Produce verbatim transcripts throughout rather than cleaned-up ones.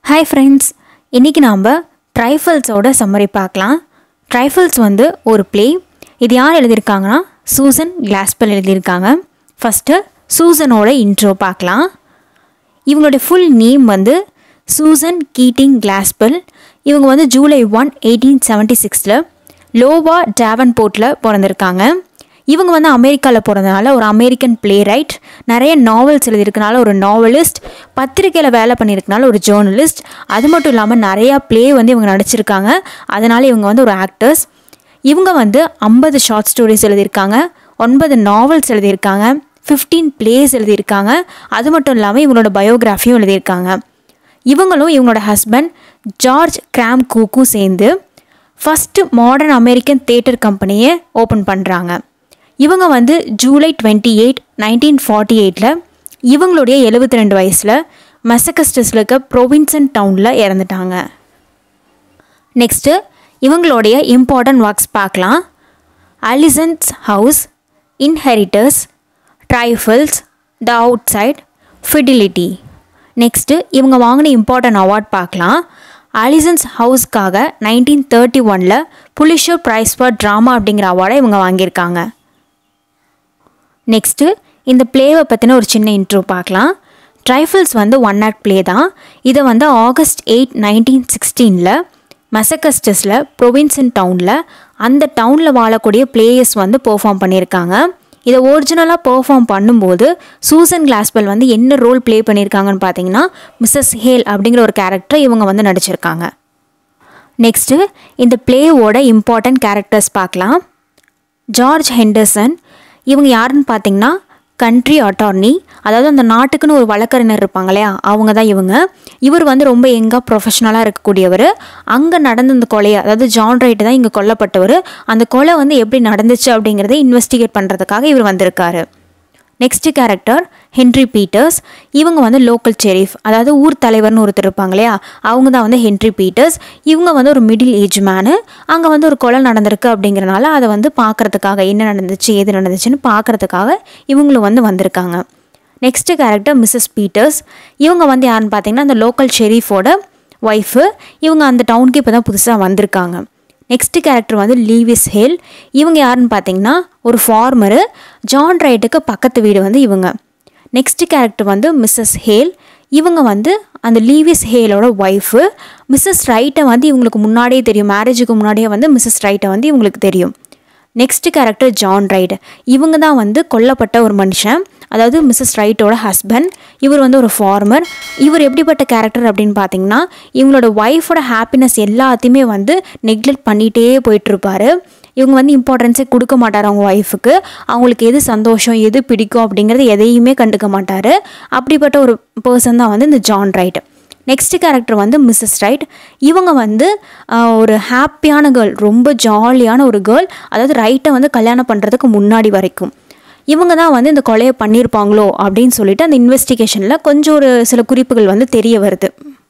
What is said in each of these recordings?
Hi friends, இன்னைக்கு நாம Trifles ஓட சம்மரி பார்க்கலாம். Trifles வந்து ஒரு play. இது யார் எழுதியிருக்காங்கன்னா சூசன் கிளாஸ்பெல் எழுதியிருக்காங்க. ஃபர்ஸ்ட் சூசனோட இன்ட்ரோ பார்க்கலாம். இவங்களோட ஃபுல் நேம் வந்து சூசன் கீட்டிங் கிளாஸ்பெல். இவங்க வந்து ஜூலை ஒன் எயிட்டீன் செவன்ட்டி சிக்ஸில் லோவா டேவன்போர்ட்டில் பிறந்திருக்காங்க. இவங்க வந்து அமெரிக்காவில் பிறந்தனால ஒரு அமெரிக்கன் பிளே ரைட், நிறைய நாவல்ஸ் எழுதியிருக்கனால ஒரு நாவலிஸ்ட், பத்திரிக்கையில் வேலை பண்ணியிருக்கனால ஒரு ஜேர்னலிஸ்ட், அது மட்டும் இல்லாமல் நிறையா பிளே வந்து இவங்க நடிச்சிருக்காங்க. அதனால் இவங்க வந்து ஒரு ஆக்டர்ஸ். இவங்க வந்து ஐம்பது ஷார்ட் ஸ்டோரிஸ் எழுதியிருக்காங்க, ஒன்பது நாவல்ஸ் எழுதியிருக்காங்க, ஃபிஃப்டீன் பிளேஸ் எழுதியிருக்காங்க. அது மட்டும் இல்லாமல் இவங்களோட பயோகிராஃபியும் எழுதியிருக்காங்க. இவங்களும் இவங்களோட ஹஸ்பண்ட் ஜார்ஜ் கிராம் கூக்கும் சேர்ந்து ஃபஸ்ட்டு மாடர்ன் அமெரிக்கன் தியேட்டர் கம்பெனியை ஓப்பன் பண்ணுறாங்க. இவங்க வந்து July twenty eight nineteen forty எயிட்டில் இவங்களுடைய எழுபத்தி ரெண்டு வயசில் மெசகஸ்டஸில் இருக்க ப்ரொவின்சன் டவுனில் இறந்துட்டாங்க. நெக்ஸ்ட்டு இவங்களுடைய இம்பார்ட்டன்ட் ஒர்க்ஸ் பார்க்கலாம். Alison's house, inheritors, trifles, the outside, fidelity. Next இவங்க வாங்கின இம்பார்ட்டன்ட் அவார்ட் பார்க்கலாம். அலிசன்ஸ் ஹவுஸ்க்காக நைன்டீன் தேர்ட்டி ஒனில் புலிஷர் ப்ரைஸ் ஃபார் ட்ராமா அப்படிங்கிற அவார்டை இவங்க வாங்கியிருக்காங்க. நெக்ஸ்ட்டு இந்த பிளேவை பற்றின ஒரு சின்ன இன்ட்ரோ பார்க்கலாம். ட்ரைஃபிள்ஸ் வந்து ஒன் ஆக்ட் பிளே தான். இதை வந்து ஆகஸ்ட் எயிட் நைன்டீன் சிக்ஸ்டீனில் மெசகஸ்டஸில் ப்ரொவின்சன் டவுனில் அந்த டவுனில் வாழக்கூடிய பிளேயர்ஸ் வந்து பெர்ஃபார்ம் பண்ணியிருக்காங்க. இதை ஒரிஜினலாக பெர்ஃபார்ம் பண்ணும்போது சூசன் கிளாஸ்பெல் வந்து என்ன ரோல் ப்ளே பண்ணியிருக்காங்கன்னு பார்த்தீங்கன்னா மிஸ்ஸஸ் ஹேல் அப்படிங்கிற ஒரு கேரக்டரை இவங்க வந்து நடிச்சிருக்காங்க. நெக்ஸ்ட்டு இந்த பிளேவோட இம்பார்ட்டன்ட் கேரக்டர்ஸ் பார்க்கலாம். ஜார்ஜ் ஹெண்டர்சன், இவங்க யாருன்னு பார்த்தீங்கன்னா கண்ட்ரி அட்டார்னி, அதாவது அந்த நாட்டுக்குன்னு ஒரு வழக்கறிஞர் இருப்பாங்க இல்லையா, அவங்க தான் இவங்க. இவர் வந்து ரொம்ப எங்காக ப்ரொஃபஷனலாக இருக்கக்கூடியவர். அங்கே நடந்த அந்த கொலையை, அதாவது ஜான் ரைட்டு தான் இங்கே கொல்லப்பட்டவர், அந்த கொலை வந்து எப்படி நடந்துச்சு அப்படிங்கிறத இன்வெஸ்டிகேட் பண்ணுறதுக்காக இவர் வந்திருக்காரு. Next character Henry Peters. இவங்க வந்து லோக்கல் செரீஃப், அதாவது ஊர் தலைவர்னு ஒருத்தர் இருப்பாங்க இல்லையா, அவங்க தான் வந்து ஹென்ரி பீட்டர்ஸ். இவங்க வந்து ஒரு மிடில் ஏஜ் மேனு. அங்கே வந்து ஒரு கொலை நடந்திருக்கு அப்படிங்கிறனால அதை வந்து பார்க்குறதுக்காக, என்ன நடந்துச்சு ஏது நடந்துச்சுன்னு பார்க்குறதுக்காக இவங்களும் வந்து வந்திருக்காங்க. Next character Mrs Peters. இவங்க வந்து யாருன்னு பார்த்தீங்கன்னா அந்த லோக்கல் ஷெரீஃபோட ஒய்ஃபு. இவங்க அந்த டவுனுக்கு இப்போ தான் புதுசாக வந்திருக்காங்க. நெக்ஸ்ட் கேரக்டர் வந்து லீவிஸ் ஹேல். இவங்க யாருன்னு பார்த்தீங்கன்னா ஒரு ஃபார்மரு. ஜான் ரைட்டுக்கு பக்கத்து வீடு வந்து இவங்க. நெக்ஸ்ட் கேரக்டர் வந்து மிஸ்ஸஸ் ஹேல். இவங்க வந்து அந்த லீவிஸ் ஹேலோட ஒய்ஃபு. மிஸ்ஸஸ் ரைட்டை வந்து இவங்களுக்கு முன்னாடியே தெரியும், மேரேஜுக்கு முன்னாடியே வந்து மிஸ்ஸஸ் ரைட்டை வந்து இவங்களுக்கு தெரியும். Next character John Wright. இவங்க தான் வந்து கொல்லப்பட்ட ஒரு மனுஷன், அதாவது மிஸ்ஸஸ் ரைட்டோட ஹஸ்பண்ட். இவர் வந்து ஒரு ஃபார்மர். இவர் எப்படிப்பட்ட கேரக்டர் அப்படின்னு பார்த்தீங்கன்னா இவங்களோட ஒய்ஃபோட ஹாப்பினஸ் எல்லாத்தையுமே வந்து நெக்லெக்ட் பண்ணிகிட்டே போயிட்டுருப்பார். இவங்க வந்து இம்பார்ட்டன்ஸே கொடுக்க மாட்டார் அவங்க ஒய்ஃபுக்கு. அவங்களுக்கு எது சந்தோஷம் எது பிடிக்கும் அப்படிங்கிறது எதையுமே கண்டுக்க மாட்டார். அப்படிப்பட்ட ஒரு பர்சன் தான் வந்து இந்த ஜான் ரைட். நெக்ஸ்ட் கேரக்டர் வந்து மிஸ்ஸஸ் ரைட். இவங்க வந்து ஒரு ஹாப்பியான கேர்ள், ரொம்ப ஜாலியான ஒரு கேர்ள். அதாவது ரைட்டை வந்து கல்யாணம் பண்ணுறதுக்கு முன்னாடி வரைக்கும் இவங்க தான் வந்து இந்த கொலையை பண்ணியிருப்பாங்களோ அப்படின்னு சொல்லிட்டு அந்த இன்வெஸ்டிகேஷனில் கொஞ்சம் ஒரு சில குறிப்புகள் வந்து தெரிய வருது.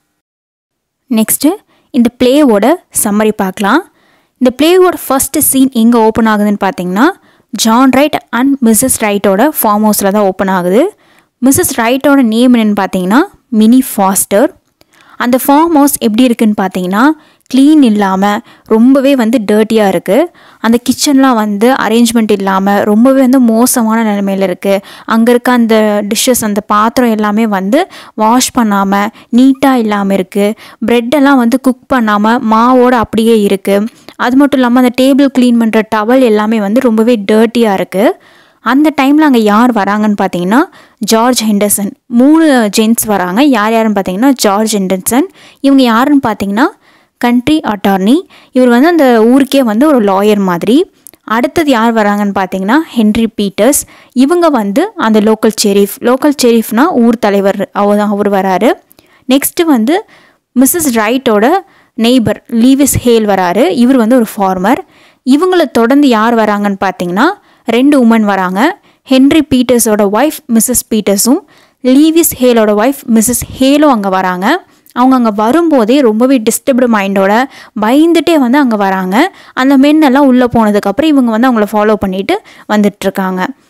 நெக்ஸ்ட்டு இந்த பிளேவோட சம்மரி பார்க்கலாம். இந்த பிளேவோட ஃபர்ஸ்ட் சீன் எங்கே ஓப்பன் ஆகுதுன்னு பார்த்தீங்கன்னா ஜான் ரைட் அண்ட் மிஸ்ஸஸ் ரைட்டோட ஃபார்ம் ஹவுஸில் தான் ஓப்பன் ஆகுது. மிஸ்ஸஸ் ரைட்டோட நேம் என்னென்னு பார்த்தீங்கன்னா மினி ஃபாஸ்டர். அந்த ஃபார்ம் ஹவுஸ் எப்படி இருக்குதுன்னு பார்த்தீங்கன்னா க்ளீன் இல்லாமல் ரொம்பவே வந்து டர்ட்டியாக இருக்குது. அந்த கிச்சன்லாம் வந்து அரேஞ்ச்மெண்ட் இல்லாமல் ரொம்பவே வந்து மோசமான நிலைமையில் இருக்குது. அங்கே இருக்க அந்த டிஷ்ஷஸ், அந்த பாத்திரம் எல்லாமே வந்து வாஷ் பண்ணாமல் நீட்டாக இல்லாமல் இருக்குது. ப்ரெட்டெல்லாம் வந்து குக் பண்ணாமல் மாவோடு அப்படியே இருக்குது. அது மட்டும் இல்லாமல் அந்த டேபிள் க்ளீன் பண்ணுற டவல் எல்லாமே வந்து ரொம்பவே டர்ட்டியாக இருக்குது. அந்த டைமில் அங்கே யார் வராங்கன்னு பார்த்தீங்கன்னா ஜார்ஜ் ஹெண்டர்சன். மூணு ஜென்ட்ஸ் வராங்க. யார் யாருன்னு பார்த்தீங்கன்னா ஜார்ஜ் ஹெண்டர்சன். இவங்க யாருன்னு பார்த்தீங்கன்னா கண்ட்ரி அட்டார்னி. இவர் வந்து அந்த ஊருக்கே வந்து ஒரு லாயர் மாதிரி. அடுத்தது யார் வராங்கன்னு பார்த்தீங்கன்னா ஹென்ரி பீட்டர்ஸ். இவங்க வந்து அந்த லோக்கல் செரீஃப். லோக்கல் செரீஃப்னால் ஊர் தலைவர், அவர் அவர் வராரு. நெக்ஸ்ட்டு வந்து மிஸ்ஸஸ் ரைட்டோட நெய்பர் லீவிஸ் ஹேல் வராரு. இவர் வந்து ஒரு ஃபார்மர். இவங்களை தொடர்ந்து யார் வராங்கன்னு பார்த்தீங்கன்னா ரெண்டு உமன் வராங்க. ஹென்ரி பீட்டர்ஸோட ஒய்ஃப் மிஸ்ஸஸ் பீட்டர்ஸும் லீவிஸ் ஹேலோட ஒய்ஃப் மிஸ்ஸஸ் ஹேலும் அங்கே வராங்க. அவங்க அங்கே வரும்போதே ரொம்பவே டிஸ்டர்ப்டு மைண்டோட பயந்துட்டே வந்து அங்கே வராங்க. அந்த மென்னெல்லாம் உள்ளே போனதுக்கப்புறம் இவங்க வந்து அவங்கள ஃபாலோ பண்ணிட்டு வந்துட்டுருக்காங்க.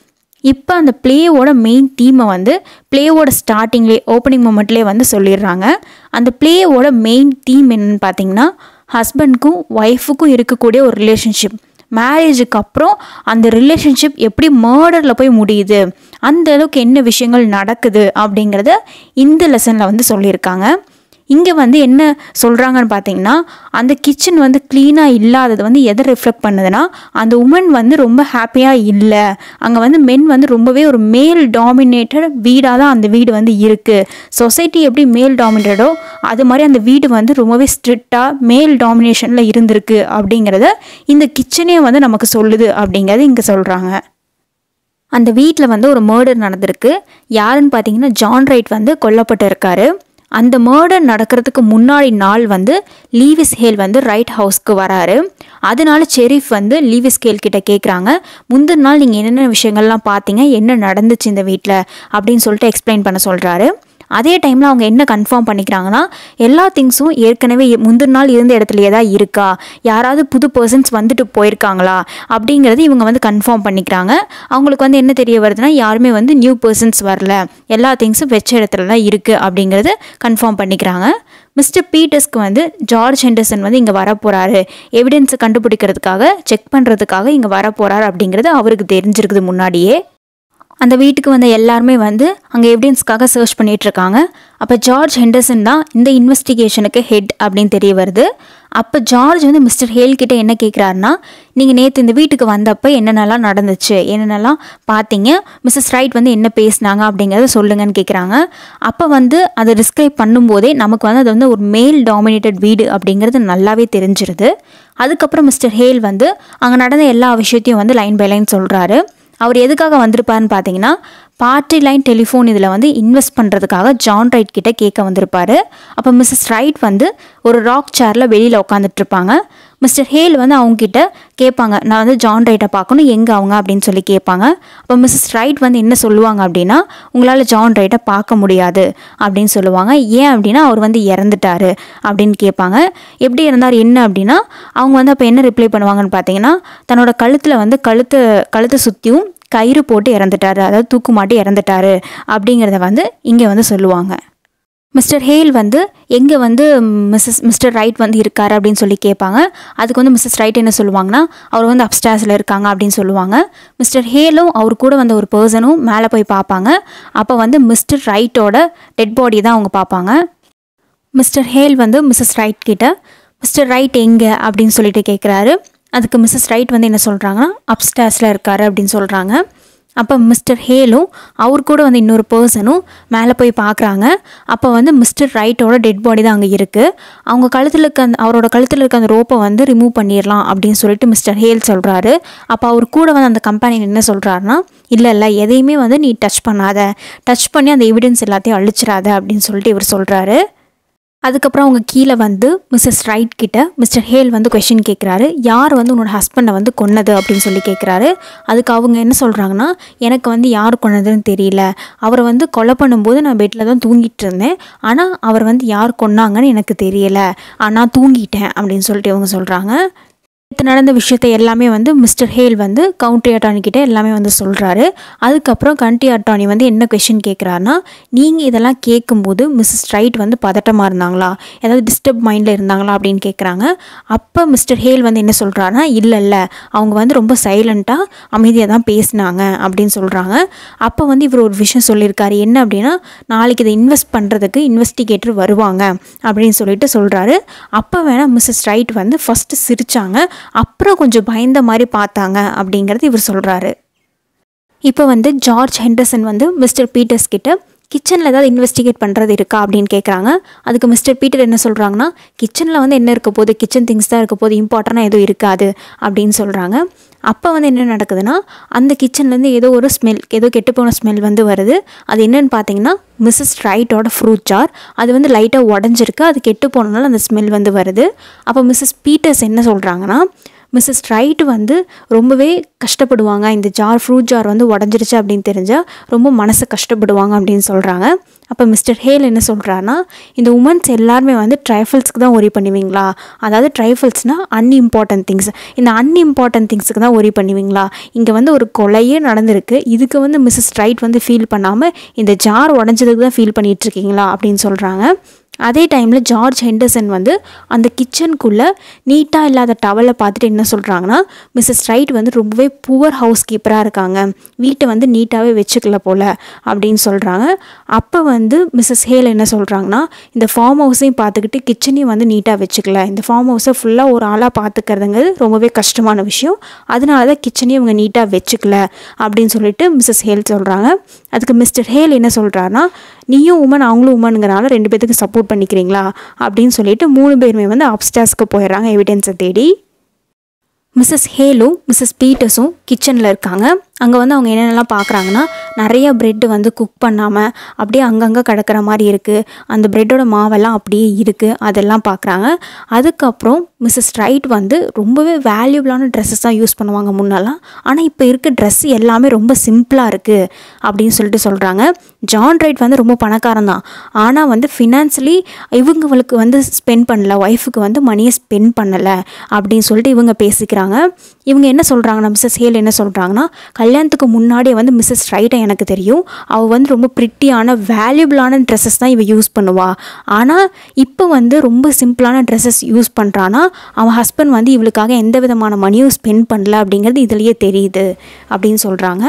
இப்போ அந்த பிளேயோட மெயின் தீமை வந்து பிளேயோட ஸ்டார்டிங்லேயே ஓப்பனிங் மொமெண்ட்லேயே வந்து சொல்லிடுறாங்க. அந்த பிளேயோட மெயின் தீம் என்னன்னு பார்த்தீங்கன்னா ஹஸ்பண்ட்க்கும் ஒய்ஃபுக்கும் இருக்கக்கூடிய ஒரு ரிலேஷன்ஷிப். மேரேஜுக்கு அப்புறம் அந்த ரிலேஷன்ஷிப் எப்படி மர்டரில் போய் முடியுது, அந்த அளவுக்கு என்ன விஷயங்கள் நடக்குது அப்படிங்கிறத இந்த லெசனில் வந்து சொல்லியிருக்காங்க. இங்கே வந்து என்ன சொல்கிறாங்கன்னு பார்த்தீங்கன்னா அந்த கிச்சன் வந்து க்ளீனாக இல்லாதது வந்து எதை ரிஃப்ளெக்ட் பண்ணுதுன்னா அந்த உமன் வந்து ரொம்ப ஹாப்பியாக இல்லை. அங்கே வந்து மென் வந்து ரொம்பவே ஒரு மேல் டாமினேட்டட் வீடாக தான் அந்த வீடு வந்து இருக்குது. சொசைட்டி எப்படி மேல் டாமினேட்டடோ அது மாதிரி அந்த வீடு வந்து ரொம்பவே ஸ்ட்ரிக்டாக மேல் டாமினேஷனில் இருந்திருக்கு அப்படிங்கிறத இந்த கிச்சனே வந்து நமக்கு சொல்லுது அப்படிங்கிறது இங்கே சொல்கிறாங்க. அந்த வீட்டில் வந்து ஒரு மர்டர் நடந்திருக்கு. யாருன்னு பார்த்தீங்கன்னா ஜான் ரைட் வந்து கொல்லப்பட்டு இருக்காரு. அந்த மர்டர் நடக்கிறதுக்கு முன்னாடி நாள் வந்து லீவிஸ் ஹேல் வந்து ரைட் ஹவுஸ்க்கு வராரு. அதனால ஷெரீஃப் வந்து லீவிஸ் ஹேல் கிட்ட கேட்குறாங்க, முந்தின நாள் நீங்கள் என்னென்ன விஷயங்கள்லாம் பார்த்தீங்க, என்ன நடந்துச்சு இந்த வீட்டில் அப்படின்னு சொல்லிட்டு எக்ஸ்பிளைன் பண்ண சொல்கிறாரு. அதே டைமில் அவங்க என்ன கன்ஃபார்ம் பண்ணிக்கிறாங்கன்னா எல்லா திங்ஸும் ஏற்கனவே முந்தின நாள் இருந்த இடத்துலையே தான் இருக்கா, யாராவது புது பர்சன்ஸ் வந்துட்டு போயிருக்காங்களா அப்படிங்கிறது இவங்க வந்து கன்ஃபார்ம் பண்ணிக்கிறாங்க. அவங்களுக்கு வந்து என்ன தெரிய வருதுன்னா யாருமே வந்து நியூ பர்சன்ஸ் வரல, எல்லா திங்ஸும் வெச்ச இடத்துல தான் இருக்குது அப்படிங்கிறது கன்ஃபார்ம் பண்ணிக்கிறாங்க. மிஸ்டர் பீட்டர்ஸ்க்கு வந்து ஜார்ஜ் ஹெண்டர்சன் வந்து இங்கே வரப்போகிறாரு, எவிடன்ஸை கண்டுபிடிக்கிறதுக்காக செக் பண்ணுறதுக்காக இங்கே வரப்போகிறாரு அப்படிங்கிறது அவருக்கு தெரிஞ்சிருக்குது முன்னாடியே. அந்த வீட்டுக்கு வந்த எல்லாருமே வந்து அங்கே எவிடன்ஸ்க்காக சர்ச் பண்ணிகிட்ருக்காங்க. அப்போ ஜார்ஜ் ஹெண்டர்சன் தான் இந்த இன்வெஸ்டிகேஷனுக்கு ஹெட் அப்படின்னு தெரிய வருது. அப்போ ஜார்ஜ் வந்து மிஸ்டர் ஹேல் கிட்டே என்ன கேட்குறாருன்னா, நீங்கள் நேற்று இந்த வீட்டுக்கு வந்தப்போ என்னென்னலாம் நடந்துச்சு, என்னென்னலாம் பார்த்தீங்க, மிஸ்ஸஸ் ரைட் வந்து என்ன பேசினாங்க அப்படிங்கிறத சொல்லுங்கன்னு கேட்குறாங்க. அப்போ வந்து அதை டிஸ்கிரைப் பண்ணும்போதே நமக்கு வந்து அது வந்து ஒரு மேல் டாமினேட்டட் வீடு அப்படிங்கிறது நல்லாவே தெரிஞ்சிருது. அதுக்கப்புறம் மிஸ்டர் ஹேல் வந்து அங்கே நடந்த எல்லா விஷயத்தையும் வந்து லைன் பை லைன் சொல்கிறாரு. அவர் எதுக்காக வந்திருப்பாருன்னு பார்த்தீங்கன்னா பார்ட்டி லைன் டெலிஃபோன் இதில் வந்து இன்வெஸ்ட் பண்ணுறதுக்காக ஜான் ரைட் கிட்டே கேட்க வந்திருப்பார். அப்போ மிஸ்ஸஸ் ரைட் வந்து ஒரு ராக் சேரில் வெளியில் உட்காந்துட்ருப்பாங்க. மிஸ்டர் ஹேல் வந்து அவங்கக்கிட்ட கேட்பாங்க, நான் வந்து ஜான் ரைட்டை பார்க்கணும், எங்கே அவங்க அப்படின்னு சொல்லி கேட்பாங்க. அப்போ மிஸ்ஸஸ் ரைட் வந்து என்ன சொல்லுவாங்க அப்படின்னா உங்களால் ஜான் ரைட்டை பார்க்க முடியாது அப்படின்னு சொல்லுவாங்க. ஏன் அப்படின்னா அவர் வந்து இறந்துட்டாரு அப்படின்னு கேட்பாங்க. எப்படி இறந்தார் என்ன அப்படின்னா அவங்க வந்து அப்போ என்ன ரிப்ளை பண்ணுவாங்கன்னு பார்த்தீங்கன்னா தன்னோட கழுத்தில் வந்து கழுத்தை கழுத்தை சுற்றியும் கயிறு போட்டு இறந்துட்டாரு, அதாவது தூக்கு மாட்டி இறந்துட்டாரு அப்படிங்கிறத வந்து இங்கே வந்து சொல்லுவாங்க. மிஸ்டர் ஹேல் வந்து எங்கே வந்து மிஸ்ஸஸ் மிஸ்டர் ரைட் வந்து இருக்கார் அப்படின்னு சொல்லி கேட்பாங்க. அதுக்கு வந்து மிஸ்ஸஸ் ரைட் என்ன சொல்லுவாங்கன்னா அவர் வந்து அப்ஸ்டாஸில் இருக்காங்க அப்படின்னு சொல்லுவாங்க. மிஸ்டர் ஹேலும் அவர் கூட வந்த ஒரு பர்சனும் மேலே போய் பார்ப்பாங்க. அப்போ வந்து மிஸ்டர் ரைட்டோட டெட் பாடி தான் அவங்க பார்ப்பாங்க. மிஸ்டர் ஹேல் வந்து மிஸ்ஸஸ் ரைட் கிட்ட மிஸ்டர் ரைட் எங்கே அப்படின்னு சொல்லிட்டு கேட்குறாரு. அதுக்கு மிஸ்ஸஸ் ரைட் வந்து என்ன சொல்கிறாங்கன்னா அப்ஸ்டாஸில் இருக்கார் அப்படின்னு சொல்கிறாங்க. அப்போ மிஸ்டர் ஹேலும் அவர் கூட வந்து இன்னொரு பர்சனும் மேலே போய் பார்க்குறாங்க. அப்போ வந்து மிஸ்டர் ரைட்டோட டெட் பாடி தான் அங்கே இருக்குது. அவங்க கழுத்தில் இருக்க அந்த அவரோட கழுத்தில் இருக்க அந்த ரோப்பை வந்து ரிமூவ் பண்ணிடலாம் அப்படின்னு சொல்லிட்டு மிஸ்டர் ஹேல் சொல்கிறாரு. அப்போ அவர் கூட வந்து அந்த கம்பெனி என்ன சொல்கிறாருன்னா இல்லை இல்லை எதையுமே வந்து நீ டச் பண்ணாத, டச் பண்ணி அந்த எவிடன்ஸ் எல்லாத்தையும் அழிச்சிடாத அப்படின்னு சொல்லிட்டு இவர் சொல்கிறாரு. அதுக்கப்புறம் அவங்க கீழே வந்து மிஸ்ஸஸ் ரைட் கிட்ட மிஸ்டர் ஹேல் வந்து கொஷின் கேட்குறாரு, யார் வந்து உன்னோட ஹஸ்பண்டை வந்து கொன்னது அப்படின்னு சொல்லி கேட்குறாரு. அதுக்கு அவங்க என்ன சொல்கிறாங்கன்னா எனக்கு வந்து யார் கொன்னதுன்னு தெரியல, அவரை வந்து கொலை பண்ணும்போது நான் பெட்டில் தான் தூங்கிட்டு இருந்தேன், ஆனால் அவர் வந்து யார் கொன்னாங்கன்னு எனக்கு தெரியலை, ஆனால் தூங்கிட்டேன் அப்படின்னு சொல்லிட்டு இவங்க சொல்கிறாங்க. நேற்று நடந்த விஷயத்தை எல்லாமே வந்து மிஸ்டர் ஹேல் வந்து கவுண்டி அட்டார்னி கிட்டே எல்லாமே வந்து சொல்கிறாரு. அதுக்கப்புறம் கவுண்டி அட்டார்னி வந்து என்ன கொஷின் கேட்குறாருன்னா நீங்கள் இதெல்லாம் கேட்கும்போது மிஸ்ஸஸ் ரைட் வந்து பதட்டமாக இருந்தாங்களா, ஏதாவது டிஸ்டர்ப் மைண்டில் இருந்தாங்களா அப்படின்னு கேட்குறாங்க. அப்போ மிஸ்டர் ஹேல் வந்து என்ன சொல்கிறாருன்னா இல்லை இல்லை அவங்க வந்து ரொம்ப சைலண்ட்டாக அமைதியாக தான் பேசினாங்க அப்படின்னு சொல்கிறாங்க. அப்போ வந்து இவர் ஒரு விஷயம் சொல்லியிருக்காரு, என்ன அப்படின்னா நாளைக்கு இதை இன்வெஸ்ட் பண்ணுறதுக்கு இன்வெஸ்டிகேட்டர் வருவாங்க அப்படின்னு சொல்லிட்டு சொல்கிறாரு. அப்போ வேணால் மிஸ்ஸஸ் ரைட் வந்து ஃபஸ்ட்டு சிரித்தாங்க, அப்புறம் கொஞ்சம் பயந்த மாதிரி பார்த்தாங்க அப்படிங்கிறது இவர் சொல்கிறாரு. இப்போ வந்து ஜார்ஜ் ஹெண்டர்சன் வந்து மிஸ்டர் பீட்டர்ஸ் கிட்ட கிச்சனில் ஏதாவது இன்வெஸ்டிகேட் பண்ணுறது இருக்கா அப்படின்னு கேட்குறாங்க. அதுக்கு மிஸ்டர் பீட்டர் என்ன சொல்கிறாங்கன்னா கிச்சனில் வந்து என்ன இருக்க போது, கிச்சன் திங்ஸ் தான் இருக்க போது, இம்பார்ட்டண்ட்டாக எதுவும் இருக்காது அப்படின்னு சொல்கிறாங்க. அப்போ வந்து என்ன நடக்குதுன்னா அந்த கிச்சன்லேருந்து ஏதோ ஒரு ஸ்மெல், ஏதோ கெட்டுப்போன ஸ்மெல் வந்து வருது. அது என்னென்னு பார்த்தீங்கன்னா மிஸ்ஸஸ் ரைட்டோட ஃப்ரூட் ஜார், அது வந்து லைட்டாக உடஞ்சிருக்கு, அது கெட்டு போனதுனால அந்த ஸ்மெல் வந்து வருது. அப்போ மிஸ்ஸஸ் பீட்டர்ஸ் என்ன சொல்கிறாங்கன்னா மிஸ்ஸஸ் ரைட் வந்து ரொம்பவே கஷ்டப்படுவாங்க. இந்த ஜார் ஃப்ரூட் ஜார் வந்து உடஞ்சிருச்சு அப்படின்னு தெரிஞ்சால் ரொம்ப மனசு கஷ்டப்படுவாங்க அப்படின்னு சொல்கிறாங்க. அப்போ மிஸ்டர் ஹேல் என்ன சொல்கிறாருன்னா, இந்த உமன்ஸ் எல்லாருமே வந்து ட்ரைஃபிள்ஸ்க்கு தான் ஒரி பண்ணுவீங்களா, அதாவது ட்ரைஃபிள்ஸ்னால் அன்இம்பார்ட்டன்ட் திங்ஸ், இந்த அன்இம்பார்ட்டன்ட் திங்ஸுக்கு தான் ஒரி பண்ணுவீங்களா, இங்கே வந்து ஒரு கொலையே நடந்திருக்கு, இதுக்கு வந்து மிஸ்ஸஸ் ரைட் வந்து ஃபீல் பண்ணாமல் இந்த ஜார் உடஞ்சதுக்கு தான் ஃபீல் பண்ணிகிட்ருக்கீங்களா அப்படின்னு சொல்கிறாங்க. அதே டைமில் ஜார்ஜ் ஹெண்டர்சன் வந்து அந்த கிச்சனுக்குள்ளே நீட்டாக இல்லாத டவலை பார்த்துட்டு என்ன சொல்கிறாங்கன்னா, மிஸ்ஸஸ் ரைட் வந்து ரொம்பவே புவர் ஹவுஸ் கீப்பராக இருக்காங்க, வீட்டை வந்து நீட்டாகவே வச்சுக்கல போல் அப்படின்னு சொல்கிறாங்க. அப்போ வந்து மிஸ்ஸஸ் ஹேல் என்ன சொல்கிறாங்கன்னா, இந்த ஃபார்ம் ஹவுஸையும் பார்த்துக்கிட்டு கிச்சனையும் வந்து நீட்டாக வச்சுக்கல, இந்த ஃபார்ம் ஹவுஸை ஃபுல்லாக ஒரு ஆளாக பார்த்துக்கிறதுங்கிறது ரொம்பவே கஷ்டமான விஷயம், அதனால தான் கிச்சனையும் இவங்க நீட்டாக வச்சுக்கல அப்படின்னு சொல்லிட்டு மிஸ்ஸஸ் ஹேல் சொல்கிறாங்க. அதுக்கு மிஸ்டர் ஹேல் என்ன சொல்கிறாருன்னா, நீயும் உமன் அவங்களும் உமனுங்கிறனால ரெண்டு பேத்துக்கு சப்போர்ட் பண்ணிக்கிறீங்களா அப்படின்னு சொல்லிட்டு மூணு பேருமே வந்து அப்ஸ்டேர்ஸ்க்கு போயிடுறாங்க எவிடன்ஸை தேடி. மிஸ்ஸஸ் ஹேலும் மிஸ்ஸஸ் பீட்டர்ஸும் கிச்சனில் இருக்காங்க. அங்கே வந்து அவங்க என்னென்னலாம் பார்க்குறாங்கன்னா, நிறைய ப்ரெட்டு வந்து குக் பண்ணாமல் அப்படியே அங்கங்கே கிடக்கிற மாதிரி இருக்குது, அந்த ப்ரெட்டோட மாவெல்லாம் அப்படியே இருக்குது, அதெல்லாம் பார்க்குறாங்க. அதுக்கப்புறம் மிஸ்ஸஸ் ரைட் வந்து ரொம்பவே வேல்யூபிளான ட்ரெஸ்ஸஸ் தான் யூஸ் பண்ணுவாங்க முன்னெல்லாம், ஆனால் இப்போ இருக்க ட்ரெஸ் எல்லாமே ரொம்ப சிம்பிளாக இருக்குது அப்படின்னு சொல்லிட்டு சொல்கிறாங்க. ஜான் ரைட் வந்து ரொம்ப பணக்காரன் தான், ஆனால் வந்து ஃபினான்ஷியலி இவங்களுக்கு வந்து ஸ்பெண்ட் பண்ணலை, ஒய்ஃபுக்கு வந்து மணியை ஸ்பெண்ட் பண்ணலை அப்படின்னு சொல்லிட்டு இவங்க பேசிக்கிறாங்க. இவங்க என்ன சொல்கிறாங்கன்னா, மிஸ்ஸஸ் ஹேல் என்ன சொல்கிறாங்கன்னா, கல்யாணத்துக்கு முன்னாடியே வந்து மிஸ்ஸஸ் ரைட்டை எனக்கு தெரியும், அவள் வந்து ரொம்ப ப்ரிட்டியான வேல்யூபிளான ட்ரெஸ்ஸஸ் தான் இவள் யூஸ் பண்ணுவாள், ஆனால் இப்போ வந்து ரொம்ப சிம்பிளான ட்ரெஸ்ஸஸ் யூஸ் பண்ணுறான்னா அவன் ஹஸ்பண்ட் வந்து இவளுக்காக எந்த விதமான மணியும் ஸ்பெண்ட் பண்ணல அப்படிங்கிறது இதுலேயே தெரியுது அப்படின்னு சொல்கிறாங்க.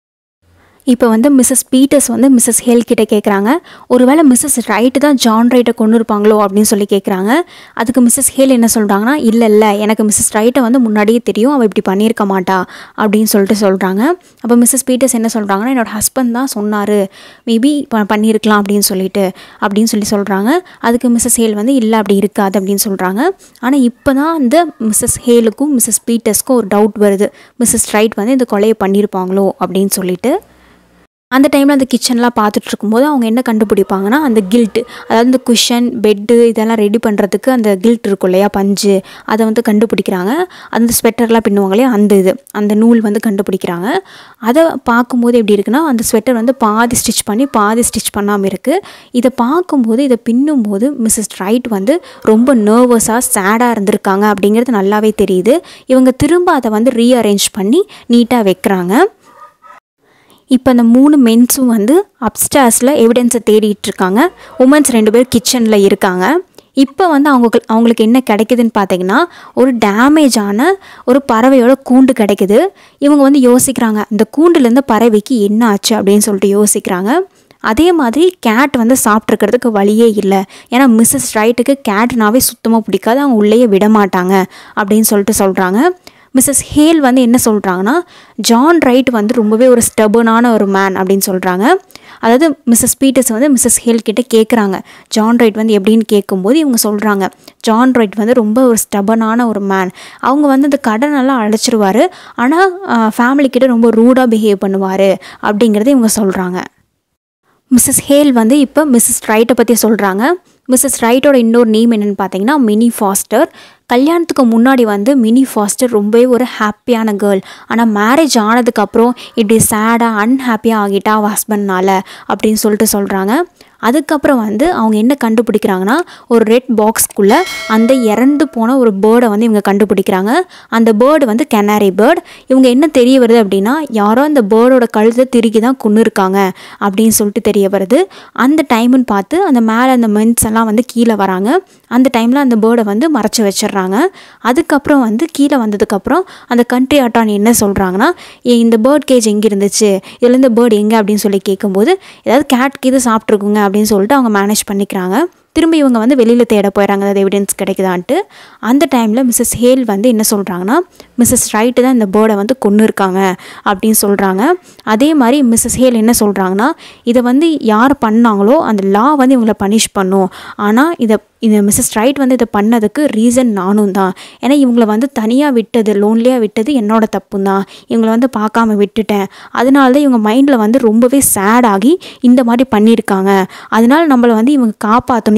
இப்போ வந்து மிஸ்ஸஸ் பீட்டர்ஸ் வந்து மிஸ்ஸஸ் ஹேல் கிட்டே கேட்குறாங்க, ஒருவேளை மிஸ்ஸஸ் ரைட்டு தான் ஜான் ரைட்டை கொண்டு இருப்பாங்களோ அப்படின்னு சொல்லி கேட்குறாங்க. அதுக்கு மிஸ்ஸஸ் ஹேல் என்ன சொல்கிறாங்கன்னா, இல்லை இல்லை எனக்கு மிஸ்ஸஸ் ரைட்டை வந்து முன்னாடியே தெரியும், அவள் இப்படி பண்ணியிருக்க மாட்டா அப்படின்னு சொல்லிட்டு சொல்கிறாங்க. அப்போ மிஸ்ஸஸ் பீட்டர்ஸ் என்ன சொல்கிறாங்கன்னா, என்னோடய ஹஸ்பண்ட் தான் சொன்னார், மேபி பண்ணியிருக்கலாம் அப்படின்னு சொல்லிட்டு அப்படின்னு சொல்லி சொல்கிறாங்க. அதுக்கு மிஸ்ஸஸ் ஹேல் வந்து இல்லை அப்படி இருக்காது அப்படின்னு சொல்கிறாங்க. ஆனால் இப்போ தான் இந்த மிஸ்ஸஸ் ஹேலுக்கும் மிஸ்ஸஸ் பீட்டர்ஸ்க்கும் ஒரு டவுட் வருது, மிஸ்ஸஸ் ரைட் வந்து இந்த கொலையை பண்ணியிருப்பாங்களோ அப்படின்னு சொல்லிட்டு. அந்த டைமில் அந்த கிச்சன்லாம் பார்த்துட்டு இருக்கும்போது அவங்க என்ன கண்டுபிடிப்பாங்கன்னா, அந்த கில்ட்டு, அதாவது இந்த குஷன் பெட்டு இதெல்லாம் ரெடி பண்ணுறதுக்கு அந்த கில்ட் இருக்கும் இல்லையா, பஞ்சு, அதை வந்து கண்டுபிடிக்கிறாங்க. அந்த ஸ்வெட்டர்லாம் பின்னுவாங்க இல்லையா, அந்த இது அந்த நூல் வந்து கண்டுபிடிக்கிறாங்க. அதை பார்க்கும்போது எப்படி இருக்குன்னா, அந்த ஸ்வெட்டர் வந்து பாதி ஸ்டிச் பண்ணி பாதி ஸ்டிச் பண்ணாமல் இருக்குது. இதை பார்க்கும்போது இதை பின்னும்போது மிஸ்ஸஸ் ரைட் வந்து ரொம்ப நர்வஸாக சேடாக இருந்திருக்காங்க அப்படிங்கிறது நல்லாவே தெரியுது. இவங்க திரும்ப அதை வந்து ரீஅரேஞ்ச் பண்ணி நீட்டாக வைக்கிறாங்க. இப்போ அந்த மூணு மென்ஸும் வந்து அப்ஸ்டார்ஸில் எவிடன்ஸை தேடிட்டு இருக்காங்க. உமன்ஸ் ரெண்டு பேர் கிச்சனில் இருக்காங்க. இப்போ வந்து அவங்க அவங்களுக்கு என்ன கிடைக்குதுன்னு பார்த்தீங்கன்னா, ஒரு டேமேஜான ஒரு பறவையோட கூண்டு கிடைக்குது. இவங்க வந்து யோசிக்கிறாங்க, இந்த கூண்டுலேருந்து பறவைக்கு என்ன ஆச்சு அப்படின்னு சொல்லிட்டு யோசிக்கிறாங்க. அதே மாதிரி கேட் வந்து சாப்பிட்ருக்கிறதுக்கு வழியே இல்லை, ஏன்னா மிஸ்ஸஸ் ரைட்டுக்கு கேட்னாவே சுத்தமாக பிடிக்காது, அவங்க உள்ளேயே விட மாட்டாங்க அப்படின்னு சொல்லிட்டு சொல்கிறாங்க. மிஸ்ஸஸ் ஹேல் வந்து என்ன சொல்கிறாங்கன்னா, ஜான் ரைட் வந்து ரொம்பவே ஒரு ஸ்டபனான ஒரு மேன் அப்படின்னு சொல்கிறாங்க. அதாவது மிஸ்ஸஸ் பீட்டர்ஸ் வந்து மிஸ்ஸஸ் ஹேல் கிட்டே கேட்குறாங்க, ஜான் ரைட் வந்து எப்படின்னு கேட்கும்போது இவங்க சொல்கிறாங்க, ஜான் ரைட் வந்து ரொம்ப ஒரு ஸ்டபனான ஒரு மேன், அவங்க வந்து இந்த கடனெல்லாம் அழைச்சிருவார், ஆனால் ஃபேமிலிக்கிட்ட ரொம்ப ரூடாக பிஹேவ் பண்ணுவார் அப்படிங்கிறத இவங்க சொல்கிறாங்க. மிஸ்ஸஸ் ஹேல் வந்து இப்போ மிஸ்ஸஸ் ரைட்டை பற்றி சொல்கிறாங்க. மிஸ்ஸஸ் ரைட்டோட இன்னொரு நேம் என்னென்னு பார்த்தீங்கன்னா மினி ஃபாஸ்டர். கல்யாணத்துக்கு முன்னாடி வந்து மினி ஃபாஸ்டர் ரொம்பவே ஒரு ஹாப்பியான கேர்ள், ஆனால் மேரேஜ் ஆனதுக்கப்புறம் இப்படி சேடாக அன்ஹாப்பியாக ஆகிட்டா அவள் ஹஸ்பண்ட்னால அப்படின்னு சொல்லிட்டு சொல்கிறாங்க. அதுக்கப்புறம் வந்து அவங்க என்ன கண்டுபிடிக்கிறாங்கன்னா, ஒரு ரெட் பாக்ஸ்க்குள்ளே அந்த இறந்து போன ஒரு பேர்டை வந்து இவங்க கண்டுபிடிக்கிறாங்க. அந்த பேர்டு வந்து கெனாரி பேர்டு. இவங்க என்ன தெரிய வருது அப்படின்னா, யாரோ அந்த பேர்டோட கழுத்தை திருக்கி தான் கொன்று இருக்காங்க அப்படின்னு சொல்லிட்டு தெரிய வருது. அந்த டைமுன்னு பார்த்து அந்த மேலே அந்த மென்ஸ் எல்லாம் வந்து கீழே வராங்க. அந்த டைமில் அந்த பேர்டை வந்து மறைச்சி வச்சிடுறாங்க. அதுக்கப்புறம் வந்து கீழே வந்ததுக்கப்புறம் அந்த கண்ட்ரி அட்டார்னி என்ன சொல்கிறாங்கன்னா, இந்த பேர்ட் கேஜ் எங்கே இருந்துச்சு, இதில் இந்த பேர்டு எங்கே அப்படின்னு சொல்லி கேட்கும்போது, ஏதாவது கேட்க்கு இது சாப்பிட்ருக்குங்க அப்படின்னு சொல்லிட்டு அவங்க மேனேஜ் பண்ணிக்கிறாங்க. திரும்ப இவங்க வந்து வெளியில் தேட போயிடறாங்க, அதாவது எவிடன்ஸ் கிடைக்குதான்ட்டு. அந்த டைமில் மிஸ்ஸஸ் ஹேல் வந்து என்ன சொல்கிறாங்கன்னா, மிஸ்ஸஸ் ரைட்டு தான் இந்த பேர்டை வந்து கொன்று இருக்காங்க அப்படின்னு சொல்கிறாங்க. அதே மாதிரி மிஸ்ஸஸ் ஹேல் என்ன சொல்கிறாங்கன்னா, இதை வந்து யார் பண்ணாங்களோ அந்த லா வந்து இவங்களை பனிஷ் பண்ணும், ஆனால் இதை இந்த மிஸ்ஸஸ் ரைட் வந்து இதை பண்ணதுக்கு ரீசன் நானும் தான், ஏன்னா இவங்களை வந்து தனியாக விட்டது, லோன்லியாக விட்டது என்னோட தப்பு தான், இவங்களை வந்து பார்க்காம விட்டுட்டேன், அதனால தான் இவங்க மைண்டில் வந்து ரொம்பவே சேட் ஆகி இந்த மாதிரி பண்ணியிருக்காங்க, அதனால நம்மளை வந்து இவங்க காப்பாற்றணும்,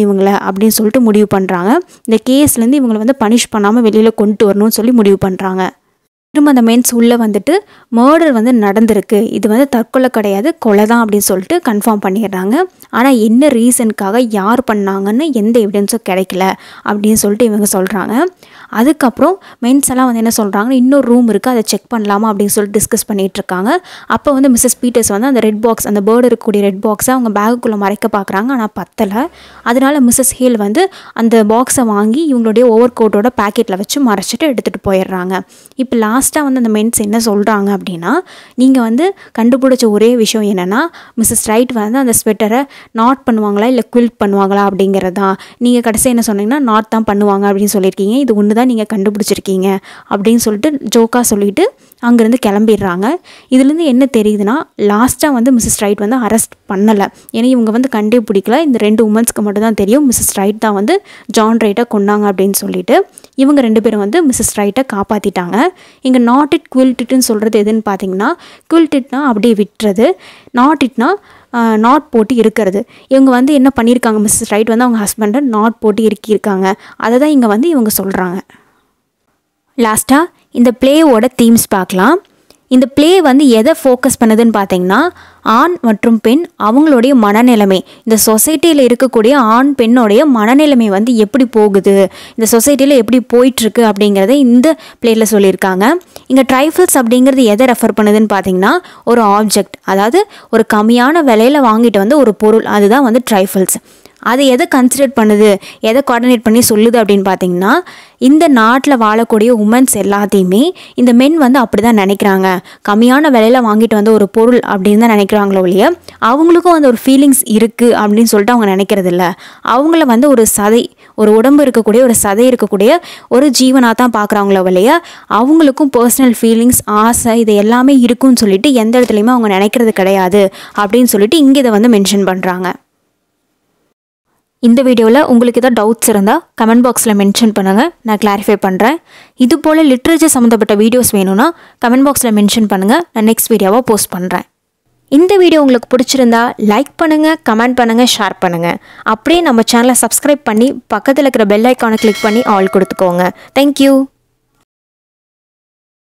இவங்கள அப்படின்னு சொல்லிட்டு முடிவு பண்ணுறாங்க. இந்த கேஸ்லேருந்து இவங்களை வந்து பனிஷ் பண்ணாமல் வெளியில் கொண்டு வரணும்னு சொல்லி முடிவு பண்ணுறாங்க. திரும்ப அந்த மென்ஸ் உள்ளே வந்துட்டு மர்டர் வந்து நடந்திருக்கு, இது வந்து தற்கொலை கிடையாது கொலை தான் அப்படின்னு சொல்லிட்டு கன்ஃபார்ம் பண்ணிடுறாங்க. ஆனால் என்ன ரீசனுக்காக யார் பண்ணாங்கன்னு எந்த எவிடன்ஸும் கிடைக்கல அப்படின்னு சொல்லிட்டு இவங்க சொல்கிறாங்க. அதுக்கப்புறம் மென்ஸ் எல்லாம் வந்து என்ன சொல்கிறாங்கன்னா இன்னொரு ரூம் இருக்குது அதை செக் பண்ணலாமா அப்படின்னு சொல்லிட்டு டிஸ்கஸ் பண்ணிகிட்டு இருக்காங்க. அப்போ வந்து மிஸ்ஸஸ் பீட்டர்ஸ் வந்து அந்த ரெட் பாக்ஸ் அந்த பேர்டு இருக்கக்கூடிய ரெட் பாக்ஸை அவங்க பேக்குள்ளே மறைக்க பார்க்குறாங்க. ஆனால் பத்தலை. அதனால மிஸ்ஸஸ் ஹேல் வந்து அந்த பாக்ஸை வாங்கி இவங்களுடைய ஓவர் கோட்டோட பேக்கெட்டில் வச்சு மறைச்சிட்டு எடுத்துகிட்டு போயிடுறாங்க. இப்போ லாஸ்ட்டாக வந்து அந்த மென்ஸ் என்ன சொல்கிறாங்க அப்படின்னா நீங்கள் வந்து கண்டுபிடிச்ச ஒரே விஷயம் என்னென்னா மிஸ்ஸஸ் ரைட் வந்து அந்த ஸ்வெட்டரை நாட் பண்ணுவாங்களா இல்லை குவில்ட் பண்ணுவாங்களா அப்படிங்கிறது தான். நீங்கள் கடைசி என்ன சொன்னீங்கன்னா நாட் தான் பண்ணுவாங்க அப்படின்னு சொல்லியிருக்கீங்க, இது ஒன்று தான் நீங்கள் கண்டுபிடிச்சிருக்கீங்க அப்படின்னு சொல்லிட்டு ஜோக்காக சொல்லிவிட்டு அங்கேருந்து கிளம்பிடுறாங்க. இதுலேருந்து என்ன தெரியுதுன்னா லாஸ்ட்டாக வந்து மிஸ்ஸஸ் ரைட் வந்து அரெஸ்ட் பண்ணலை. ஏன்னா இவங்க வந்து கண்டே பிடிக்கல, இந்த ரெண்டு உமன்ஸ்க்கு மட்டும் தான் தெரியும் மிஸ்ஸஸ் ரைட் தான் வந்து ஜான் ரைட்டை கொண்டாங்க அப்படின்னு சொல்லிட்டு இவங்க ரெண்டு பேரும் வந்து மிஸ்ஸஸ் ரைட்டை காப்பாற்றிட்டாங்க. இங்கே நாட் இட் குவில்டிட்னு சொல்கிறது எதுன்னு பார்த்தீங்கன்னா குவில்டிட்னா அப்படியே விட்டுறது, நாட் இட்னா நாட் போட்டு இருக்கிறது. இவங்க வந்து என்ன பண்ணியிருக்காங்க மிஸ்ஸஸ் ரைட் வந்து அவங்க ஹஸ்பண்டை நாட் போட்டு இருக்கியிருக்காங்க, அதை தான் இங்கே வந்து இவங்க சொல்கிறாங்க. லாஸ்ட்டாக இந்த பிளேவோட தீம்ஸ் பார்க்கலாம். இந்த பிளே வந்து எதை ஃபோக்கஸ் பண்ணுதுன்னு பார்த்தீங்கன்னா ஆண் மற்றும் பெண் அவங்களுடைய மனநிலைமை, இந்த சொசைட்டியில் இருக்கக்கூடிய ஆண் பெண்ணோடைய மனநிலைமை வந்து எப்படி போகுது, இந்த சொசைட்டியில் எப்படி போயிட்டுருக்கு அப்படிங்கிறத இந்த பிளேயில் சொல்லியிருக்காங்க. இங்கே ட்ரைஃபிள்ஸ் அப்படிங்கிறது எதை ரெஃபர் பண்ணுதுன்னு பார்த்தீங்கன்னா ஒரு ஆப்ஜெக்ட், அதாவது ஒரு கம்மியான விலையில் வாங்கிட்டு வந்து ஒரு பொருள், அதுதான் வந்து ட்ரைஃபிள்ஸ். அது எதை கன்சிடர் பண்ணுது, எதை கோஆர்டினேட் பண்ணி சொல்லுது அப்படின்னு பார்த்தீங்கன்னா இந்த நாட்டில் வாழக்கூடிய உமன்ஸ் எல்லாத்தையுமே இந்த மென் வந்து அப்படி தான் நினைக்கிறாங்க, கம்மியான விலையில் வாங்கிட்டு வந்து ஒரு பொருள் அப்படின்னு தான் நினைக்கிறாங்களோ இல்லையா, அவங்களுக்கும் அந்த ஒரு ஃபீலிங்ஸ் இருக்குது அப்படின்னு சொல்லிட்டு அவங்க நினைக்கிறது இல்லை. அவங்கள வந்து ஒரு சதை, ஒரு உடம்பு இருக்கக்கூடிய ஒரு சதை இருக்கக்கூடிய ஒரு ஜீவனாக தான் பார்க்குறாங்களோ இல்லையா, அவங்களுக்கும் பர்சனல் ஃபீலிங்ஸ் ஆசை இது எல்லாமே இருக்குன்னு சொல்லிட்டு எந்த இடத்துலையுமே அவங்க நினைக்கிறது கிடையாது அப்படின்னு சொல்லிட்டு இங்கே இதை வந்து மென்ஷன் பண்ணுறாங்க. இந்த வீடியோவில் உங்களுக்கு ஏதாவது டவுட்ஸ் இருந்தால் கமெண்ட் பாக்ஸில் மென்ஷன் பண்ணுங்கள், நான் கிளாரிஃபை பண்ணுறேன். இது போல் லிட்ரேச்சர் சம்மந்தப்பட்ட வீடியோஸ் வேணும்னா கமெண்ட் பாக்ஸில் மென்ஷன் பண்ணுங்கள், நான் நெக்ஸ்ட் வீடியோவாக போஸ்ட் பண்ணுறேன். இந்த வீடியோ உங்களுக்கு பிடிச்சிருந்தா லைக் பண்ணுங்கள், கமெண்ட் பண்ணுங்கள், ஷேர் பண்ணுங்கள். அப்படியே நம்ம சேனலை சப்ஸ்கிரைப் பண்ணி பக்கத்தில் இருக்கிற பெல் ஐக்கானை கிளிக் பண்ணி ஆல் கொடுத்துக்கோங்க. தேங்க்யூ.